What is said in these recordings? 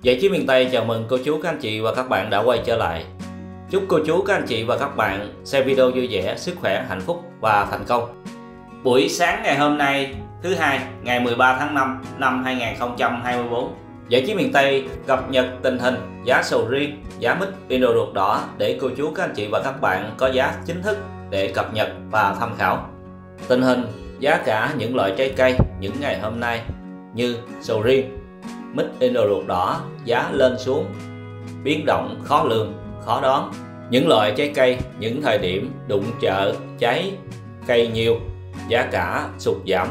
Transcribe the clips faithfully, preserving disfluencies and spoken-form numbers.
Giải trí miền Tây chào mừng cô chú, các anh chị và các bạn đã quay trở lại. Chúc cô chú, các anh chị và các bạn xem video vui vẻ, sức khỏe, hạnh phúc và thành công. Buổi sáng ngày hôm nay, thứ hai, ngày mười ba tháng năm năm hai nghìn không trăm hai mươi tư, Giải trí miền Tây cập nhật tình hình giá sầu riêng, giá mít, Indo ruột đỏ để cô chú, các anh chị và các bạn có giá chính thức để cập nhật và tham khảo. Tình hình giá cả những loại trái cây những ngày hôm nay như sầu riêng, mít, Indo ruột đỏ giá lên xuống biến động khó lường, khó đoán. Những loại trái cây những thời điểm đụng chợ cháy cây nhiều, giá cả sụt giảm.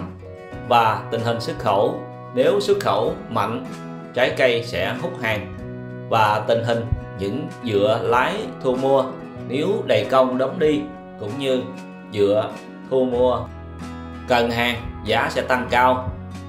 Và tình hình xuất khẩu, nếu xuất khẩu mạnh, trái cây sẽ hút hàng. Và tình hình những dựa lái thu mua, nếu đầy công đóng đi cũng như dựa thu mua cần hàng, giá sẽ tăng cao.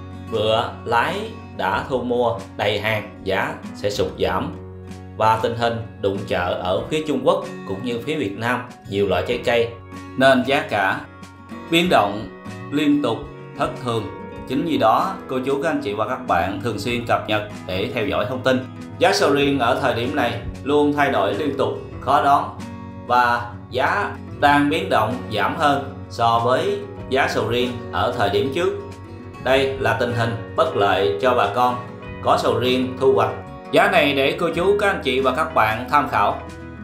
Vựa lái đã thu mua đầy hàng, giá sẽ sụt giảm. Và tình hình đụng chợ ở phía Trung Quốc cũng như phía Việt Nam nhiều loại trái cây nên giá cả biến động liên tục thất thường. Chính vì đó cô chú, các anh chị và các bạn thường xuyên cập nhật để theo dõi thông tin. Giá sầu riêng ở thời điểm này luôn thay đổi liên tục, khó đoán và giá đang biến động giảm hơn so với giá sầu riêng ở thời điểm trước. Đây là tình hình bất lợi cho bà con có sầu riêng thu hoạch. Giá này để cô chú, các anh chị và các bạn tham khảo.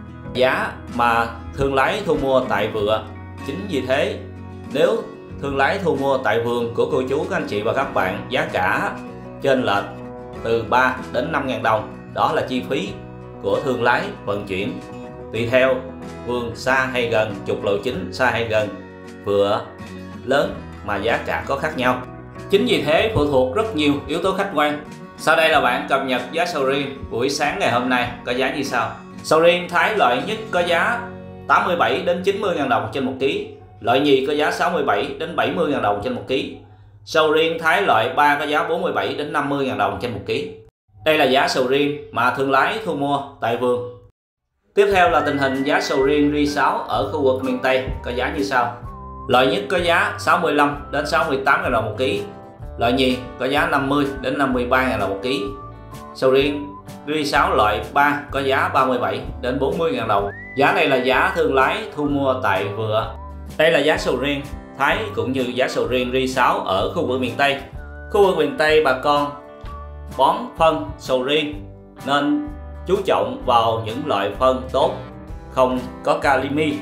Giá mà thương lái thu mua tại vựa. Chính vì thế, nếu thương lái thu mua tại vườn của cô chú, các anh chị và các bạn, giá cả chênh lệch từ ba đến năm ngàn đồng. Đó là chi phí của thương lái vận chuyển. Tùy theo vườn xa hay gần, trục lộ chính xa hay gần, vựa lớn mà giá cả có khác nhau. Chính vì thế phụ thuộc rất nhiều yếu tố khách quan. Sau đây là bản cập nhật giá sầu riêng buổi sáng ngày hôm nay có giá như sau. Sầu riêng Thái loại nhất có giá tám mươi bảy đến chín mươi ngàn đồng trên một ký. Loại nhì có giá sáu mươi bảy đến bảy mươi ngàn đồng trên một ký. Sầu riêng Thái loại ba có giá bốn mươi bảy đến năm mươi ngàn đồng trên một ký. Đây là giá sầu riêng mà thương lái thu mua tại vườn. Tiếp theo là tình hình giá sầu riêng ri sáu ở khu vực miền Tây có giá như sau. Loại nhất có giá sáu mươi lăm đến sáu mươi tám ngàn đồng một ký. Loại nhì có giá năm mươi đến năm mươi ba ngàn đồng một ký. Sầu riêng ri sáu loại ba có giá ba mươi bảy đến bốn mươi ngàn đồng. Giá này là giá thương lái thu mua tại vựa. Đây là giá sầu riêng Thái cũng như giá sầu riêng ri sáu ở khu vực miền Tây. Khu vực miền Tây bà con bón phân sầu riêng nên chú trọng vào những loại phân tốt, không có kali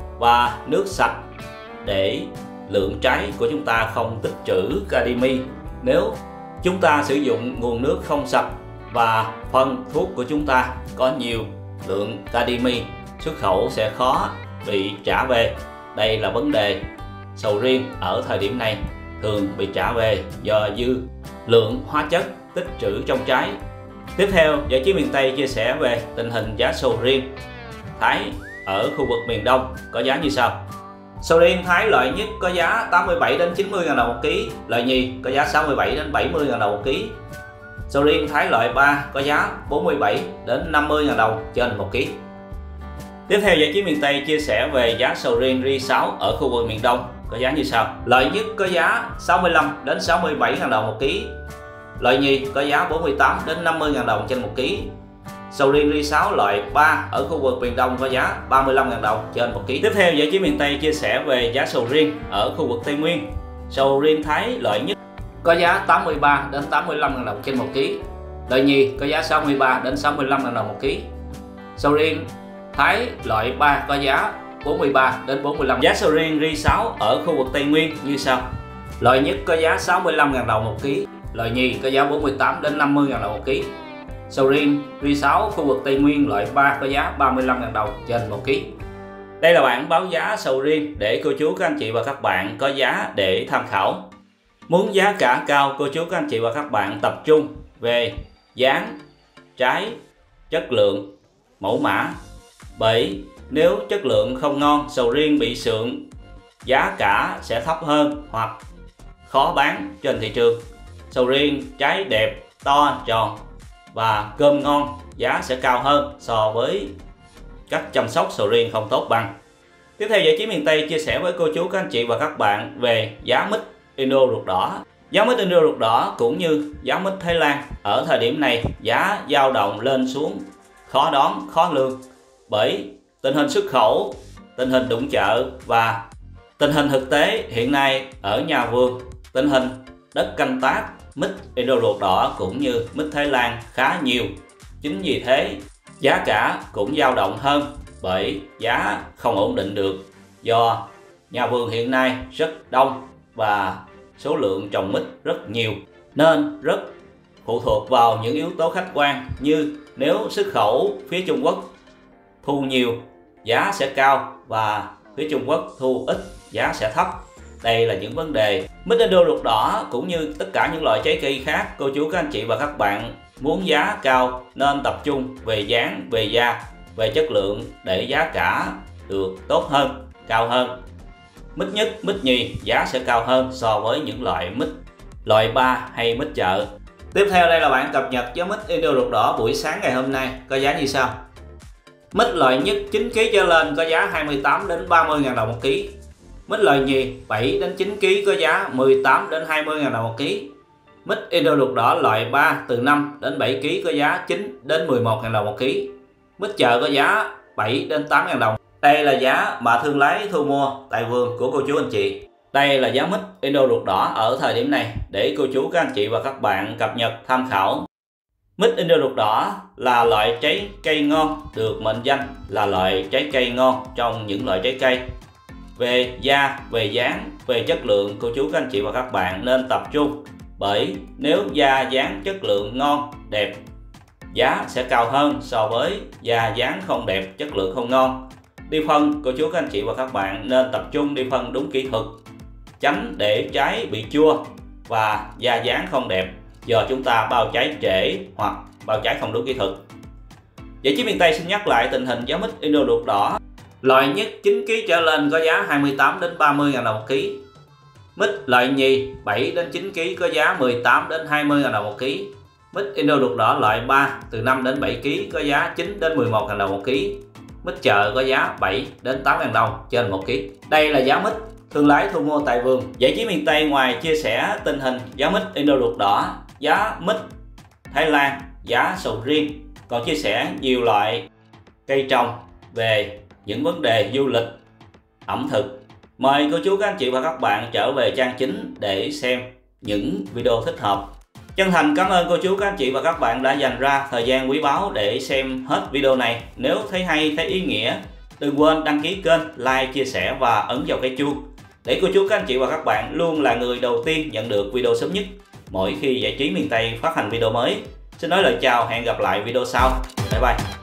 và nước sạch để lượng trái của chúng ta không tích trữ kali. Nếu chúng ta sử dụng nguồn nước không sạch và phân thuốc của chúng ta có nhiều lượng kali, xuất khẩu sẽ khó bị trả về. Đây là vấn đề sầu riêng ở thời điểm này thường bị trả về do dư lượng hóa chất tích trữ trong trái. Tiếp theo, Giải trí miền Tây chia sẻ về tình hình giá sầu riêng Thái ở khu vực miền Đông có giá như sau. Sầu riêng Thái loại nhất có giá tám mươi bảy đến chín mươi ngàn đồng một ký, loại nhì có giá sáu mươi bảy đến bảy mươi ngàn đồng một ký. Sầu riêng Thái loại ba có giá bốn mươi bảy đến năm mươi ngàn đồng trên một ký. Tiếp theo, Giải trí miền Tây chia sẻ về giá sầu riêng ri sáu ở khu vực miền Đông có giá như sau. Loại nhất có giá sáu mươi lăm đến sáu mươi bảy ngàn đồng một ký. Loại nhì có giá bốn mươi tám đến năm mươi ngàn đồng trên một ký. Sầu riêng ri sáu loại ba ở khu vực miền Đông có giá ba mươi lăm ngàn đồng trên một ký. Tiếp theo, Giải trí miền Tây chia sẻ về giá sầu riêng ở khu vực Tây Nguyên. Sầu riêng Thái loại nhất có giá tám mươi ba đến tám mươi lăm ngàn đồng trên một ký. Loại nhì có giá sáu mươi ba đến sáu mươi lăm ngàn đồng một ký. Sầu riêng Thái loại ba có giá bốn mươi ba đến bốn mươi lăm. Giá sầu riêng ri sáu ở khu vực Tây Nguyên như sau. Loại nhất có giá sáu mươi lăm ngàn đồng một ký. Loại nhì có giá bốn mươi tám đến năm mươi ngàn đồng một ký. Sầu riêng ri sáu khu vực Tây Nguyên loại ba có giá ba mươi lăm ngàn đồng trên một ký. Đây là bảng báo giá sầu riêng để cô chú, các anh chị và các bạn có giá để tham khảo. Muốn giá cả cao, cô chú, các anh chị và các bạn tập trung về dáng, trái, chất lượng, mẫu mã. Bởi nếu chất lượng không ngon, sầu riêng bị sượng, giá cả sẽ thấp hơn hoặc khó bán trên thị trường. Sầu riêng trái đẹp, to, tròn và cơm ngon, giá sẽ cao hơn so với cách chăm sóc sầu riêng không tốt bằng. Tiếp theo, Giải trí miền Tây chia sẻ với cô chú, các anh chị và các bạn về giá mít, Indo ruột đỏ Giá mít Indo ruột đỏ cũng như giá mít Thái Lan ở thời điểm này giá dao động lên xuống khó đoán, khó lường bởi tình hình xuất khẩu, tình hình đụng chợ và tình hình thực tế hiện nay ở nhà vườn, tình hình đất canh tác mít Indo ruột đỏ cũng như mít Thái Lan khá nhiều. Chính vì thế giá cả cũng dao động hơn bởi giá không ổn định được do nhà vườn hiện nay rất đông và số lượng trồng mít rất nhiều nên rất phụ thuộc vào những yếu tố khách quan như nếu xuất khẩu phía Trung Quốc thu nhiều giá sẽ cao và phía Trung Quốc thu ít giá sẽ thấp. Đây là những vấn đề. Mít Indo ruột đỏ cũng như tất cả những loại trái cây khác, cô chú các anh chị và các bạn muốn giá cao nên tập trung về dáng, về da, về chất lượng để giá cả được tốt hơn, cao hơn. Mít nhất, mít nhì giá sẽ cao hơn so với những loại mít loại ba hay mít chợ. Tiếp theo đây là bản cập nhật giá mít Indo ruột đỏ buổi sáng ngày hôm nay có giá như sau. Mít loại nhất chín ki lô gam trở lên có giá hai mươi tám đến ba mươi ngàn đồng một ký. Mít loại nhì bảy đến chín ki lô gam có giá mười tám đến hai mươi ngàn đồng một ký. Mít Indo ruột đỏ loại ba từ năm đến bảy ki lô gam có giá chín đến mười một ngàn đồng một ký. Mít chợ có giá bảy đến tám ngàn đồng. Đây là giá mà thương lái thu mua tại vườn của cô chú anh chị. Đây là giá mít Indo ruột đỏ ở thời điểm này để cô chú các anh chị và các bạn cập nhật tham khảo. Mít Indo ruột đỏ là loại trái cây ngon, được mệnh danh là loại trái cây ngon trong những loại trái cây. Về da, về dáng, về chất lượng, cô chú các anh chị và các bạn nên tập trung bởi nếu da dáng chất lượng ngon, đẹp, giá sẽ cao hơn so với da dáng không đẹp, chất lượng không ngon. Đi phân, cô chú các anh chị và các bạn nên tập trung đi phân đúng kỹ thuật, tránh để trái bị chua và da dáng không đẹp do chúng ta bao trái trễ hoặc bao trái không đúng kỹ thuật. Giải chí miền Tây xin nhắc lại tình hình giá mít Indo ruột đỏ. Loại nhất chín ki lô gam trở lên có giá hai mươi tám đến ba mươi ngàn đồng một ký. Mít loại nhì bảy đến chín ki lô gam có giá mười tám đến hai mươi ngàn đồng một ký. Mít Indo ruột đỏ loại ba từ năm đến bảy ki lô gam có giá chín đến mười một ngàn đồng một ký. Mít chợ có giá bảy đến tám ngàn đồng trên một ký. Đây là giá mít thương lái thu mua tại vườn. Giải chí miền Tây ngoài chia sẻ tình hình giá mít Indo ruột đỏ, giá mít Thái Lan, giá sầu riêng, còn chia sẻ nhiều loại cây trồng về những vấn đề du lịch, ẩm thực. Mời cô chú các anh chị và các bạn trở về trang chính để xem những video thích hợp. Chân thành cảm ơn cô chú các anh chị và các bạn đã dành ra thời gian quý báu để xem hết video này. Nếu thấy hay, thấy ý nghĩa, đừng quên đăng ký kênh, like, chia sẻ và ấn vào cái chuông để cô chú các anh chị và các bạn luôn là người đầu tiên nhận được video sớm nhất mỗi khi Giải trí miền Tây phát hành video mới. Xin nói lời chào, hẹn gặp lại video sau. Bye bye.